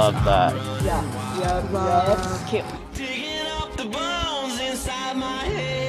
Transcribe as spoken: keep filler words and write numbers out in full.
love that. Yeah, yeah, yeah, it's cute. Digging up the bones inside my head.